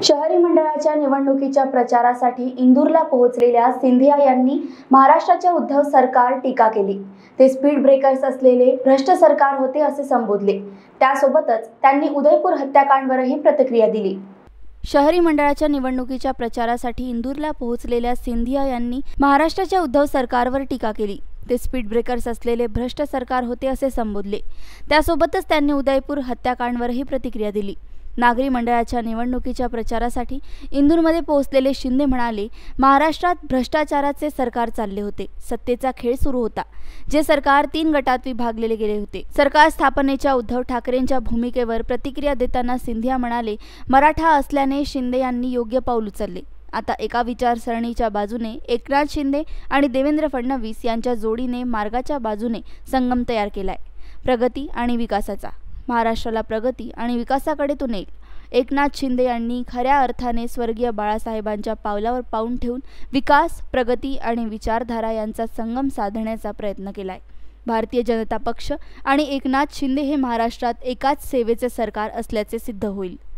शहरी मंडळाच्या निवडणुकीच्या प्रचारासाठी इंदूरला पोहोचलेल्या सिंधिया यांनी महाराष्ट्राच्या उद्धव सरकार टीका केली। ते स्पीड ब्रेकर्स असलेले भ्रष्ट सरकार होते असे संबोधले। त्यासोबतच त्यांनी उदयपूर हत्याकांडवरही प्रतिक्रिया दिली। शहरी मंडळाच्या निवडणुकीच्या प्रचारासाठी इंदूरला पोहोचलेल्या सिंधिया यांनी महाराष्ट्राच्या उद्धव सरकारवर टीका केली। ते स्पीड ब्रेकर्स असलेले भ्रष्ट सरकार होते असे संबोधले। त्यासोबतच त्यांनी उदयपूर हत्याकांडवरही प्रतिक्रिया दिली। नागरी मंडळाच्या निवडणुकीच्या प्रचारासाठी इंदूरमध्ये पोहोचलेले शिंदे म्हणाले, महाराष्ट्रात भ्रष्टाचाराचे सरकार चालले होते। सत्तेचा खेळ सुरू होता। जे सरकार 3 गटात विभागलेले गेले होते। सरकार स्थापनेच्या उद्धव ठाकरेंच्या भूमिकेवर प्रतिक्रिया देताना सिंधिया म्हणाले, मराठा असल्याने शिंदे यांनी योग्य पाऊल उचलले। आता एका विचारसरणीच्या बाजूने एकनाथ शिंदे आणि देवेंद्र फडणवीस यांच्या जोडीने मार्गाच्या बाजूने संगम तयार केलाय। प्रगती आणि विकासाचा महाराष्ट्राला प्रगती आणि विकासाकडे तो नेईल। एकनाथ शिंदे यांनी खऱ्या अर्थाने स्वर्गीय बाळासाहेबांच्या पावलावर पाऊल ठेवून विकास, प्रगती आणि विचारधारा यांचा संगम साधण्याचा प्रयत्न केलाय। भारतीय जनता पक्ष आणि एकनाथ शिंदे हे महाराष्ट्रात एकाच सेवेचे सरकार असल्याचे सिद्ध होईल।